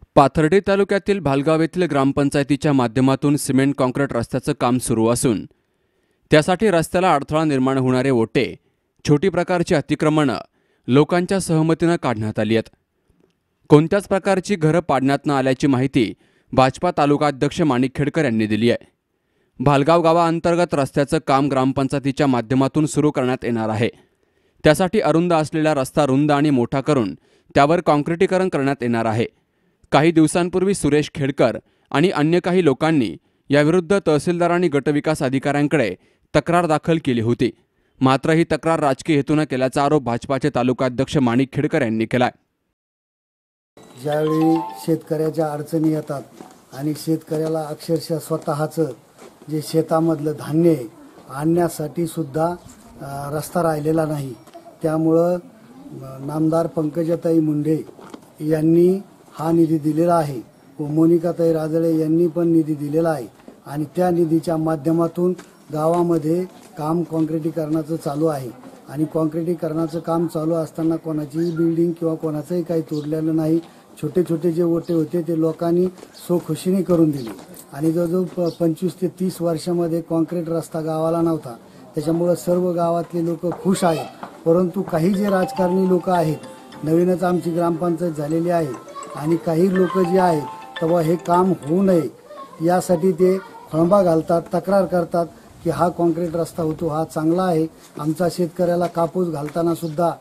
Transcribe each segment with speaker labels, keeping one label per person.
Speaker 1: पाथर्डी तालुक्यातील भालगाव येथील ग्रामपंचायतीच्या माध्यमातून सिमेंट काँक्रीट रस्त्याचं काम सुरू असून त्यासाठी रस्त्याला अडथळा निर्माण होणारे ओटे, छोटी प्रकारची अतिक्रमणं लोकांच्या सहमतीनं काढण्यात आली आहेत. कोणत्याच प्रकारची घरं पाडण्यात न आल्याची माहिती भाजपा तालुका अध्यक्ष माणिक खेडकर यांनी दिली आहे. भालगाव गावाअंतर्गत रस्त्याचं काम ग्रामपंचायतीच्या माध्यमातून सुरू करण्यात येणार आहे. त्यासाठी अरुंद असलेला रस्ता रुंद आणि मोठा करून त्यावर काँक्रिटीकरण करण्यात येणार आहे. काही दिवसांपूर्वी सुरेश खेडकर आणि अन्य काही लोकांनी याविरुद्ध तहसीलदार आणि गटविकास अधिकाऱ्यांकडे तक्रार दाखल केली होती. मात्र ही तक्रार राजकीय हेतूने केल्याचा आरोप भाजपाचे तालुका अध्यक्ष माणिक खेडकर यांनी केलाय.
Speaker 2: ज्यावेळी शेतकऱ्याच्या अडचणी येतात आणि शेतकऱ्याला अक्षरशः स्वतःचं जे शेतामधलं धान्य आणण्यासाठी सुद्धा रस्ता राहिलेला नाही, त्यामुळं नामदार पंकजाताई मुंडे यांनी हा निधी दिलेला आहे व मोनिकाताई राजळे यांनी पण निधी दिलेला आहे आणि त्या निधीच्या माध्यमातून गावामध्ये काम काँक्रिटीकरणाचं चालू आहे. आणि काँक्रिटीकरणाचं काम चालू असताना कोणाचीही बिल्डिंग किंवा कोणाचंही काही तोडलेलं नाही. छोटे छोटे जे ओटे होते ते लोकांनी स्वखुशीने करून दिले आणि जवळजवळ 25 ते 30 वर्षामध्ये काँक्रीट रस्ता गावाला नव्हता. त्याच्यामुळे सर्व गावातले लोक खुश आहेत. परंतु काही जे राजकारणी लोक आहेत, नवीनच आमची ग्रामपंचायत झालेली आहे आणि काही लोक जे आहेत तेव्हा हे काम होऊ नये यासाठी ते खोळंबा घालतात, तक्रार करतात की हा काँक्रीट रस्ता होतो, हा चांगला आहे. आमचा शेतकऱ्याला कापूस घालताना सुद्धा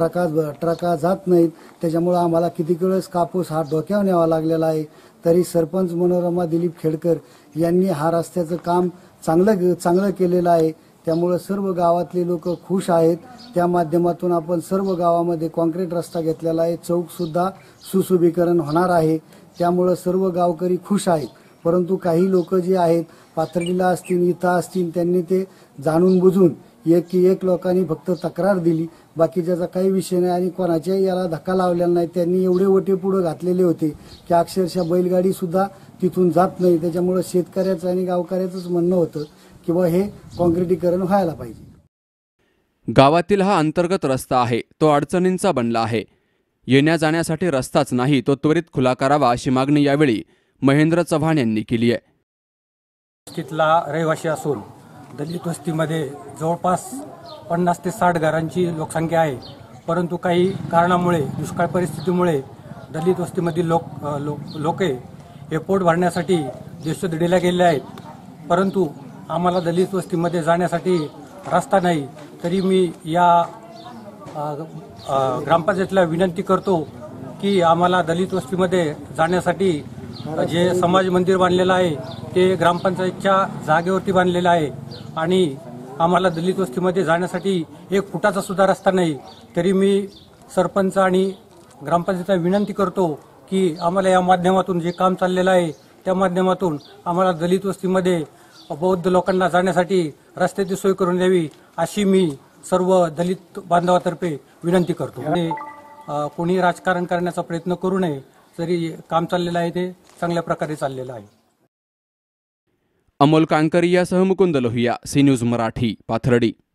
Speaker 2: ट्रका जात नाहीत, त्याच्यामुळे आम्हाला किती वेळेस कापूस हा डोक्यावर न्यावा लागलेला आहे. तरी सरपंच मनोरमा दिलीप खेडकर यांनी हा रस्त्याचं काम चांगलं केलेलं आहे. त्यामुळे सर्व गावातले लोक खुश आहेत. त्या माध्यमातून आपण सर्व गावामध्ये काँक्रीट रस्ता घेतलेला आहे. चौक सुद्धा सुशोभीकरण होणार आहे. त्यामुळे सर्व गावकरी खुश आहेत. परंतु काही लोक जे आहेत पाथर्डीला असतील, इथं असतील, त्यांनी ते जाणून बुजून एक लोकांनी फक्त तक्रार दिली, बाकीच्याचा काही विषय नाही आणि कोणाच्याही याला धक्का लावलेला नाही. त्यांनी एवढे ओटे पुढे घातलेले होते की अक्षरशः बैलगाडी सुद्धा तिथून जात नाही. त्याच्यामुळे शेतकऱ्याचं आणि गावकऱ्याचंच म्हणणं होतं की हे काँक्रिटीकरण व्हायला पाहिजे.
Speaker 1: गावातील हा अंतर्गत रस्ता आहे, तो अडचणींचा बनला आहे. येण्या जाण्यासाठी रस्ताच नाही, तो त्वरित खुला करावा अशी मागणी यावेळी महेंद्र चव्हाण यांनी केली आहे.
Speaker 3: तिथला रहिवासी असून दलित वस्तीमध्ये जवळपास 50 ते 60 घरांची लोकसंख्या आहे. परंतु काही कारणामुळे, दुष्काळ परिस्थितीमुळे दलित वस्तीमधील लोक हे पोट भरण्यासाठी देशोधडीला गेले आहेत. परंतु आम्हाला दलित वस्तीमध्ये जाण्यासाठी रस्ता नाही. तरी मी या ग्रामपंचायतीला विनंती करतो की आम्हाला दलित वस्तीमध्ये जाण्यासाठी जे समाज मंदिर बांधलेलं आहे ते ग्रामपंचायतच्या जागेवरती बांधलेलं आहे आणि आम्हाला दलित वस्तीमध्ये जाण्यासाठी 1 फुटाचा सुद्धा रस्ता नाही. तरी मी सरपंच आणि ग्रामपंचायतीला विनंती करतो की आम्हाला या माध्यमातून जे काम चाललेलं आहे त्या माध्यमातून आम्हाला दलित वस्तीमध्ये बौद्ध लोकांना जाण्यासाठी रस्त्याची सोय करून द्यावी अशी मी सर्व दलित बांधवातर्फे विनंती करतो. आणि कोणी राजकारण करण्याचा प्रयत्न करू नये. जरी काम चाललेलं आहे ते चांगल्या प्रकारे चाललेलं आहे.
Speaker 1: अमोल कांकरियासह मुकुंद लोहिया, सी न्यूज मराठी, पाथर्डी.